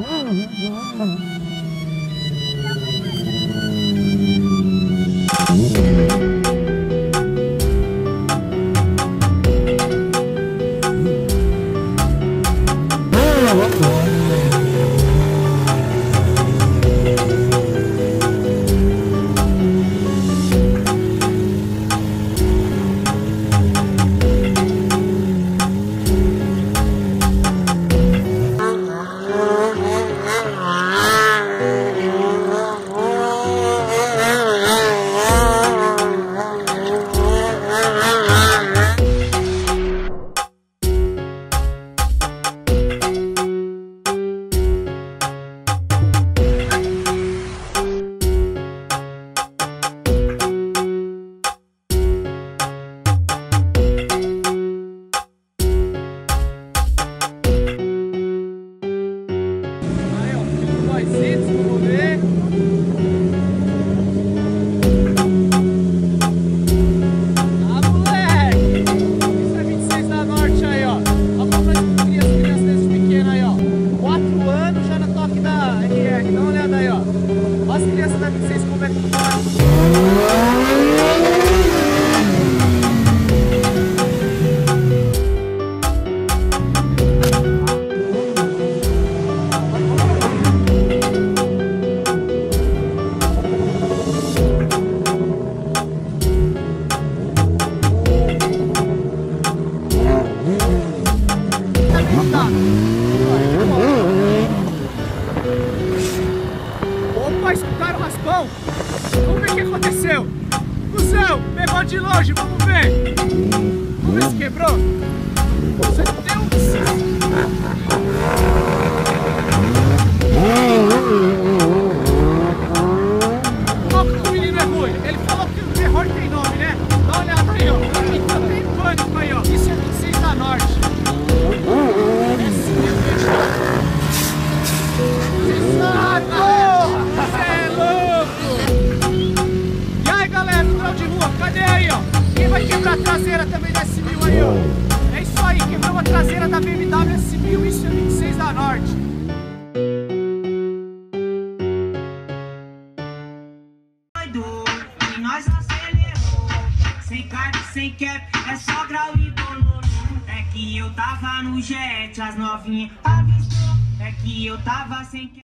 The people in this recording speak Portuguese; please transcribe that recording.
Opa, escutaram o raspão? Vamos ver o que aconteceu. Cusão, pegou de longe, vamos ver. Vamos ver se quebrou. Você deu o do menino é ruim. Ele falou que o terror tem nome, né? Dá uma olhada aí, ó. Então tem pânico aí, ó. Isso é 26 da Norte. Cadê aí, ó? Quem vai quebrar a traseira também da S1000 aí, ó? É isso aí, quebrou a traseira da BMW S1000, isso é 26 da Norte. E nós acelerou, sem carga, sem cap, é só grau e bololô. É que eu tava no jet, as novinhas avistou, é que eu tava sem cap.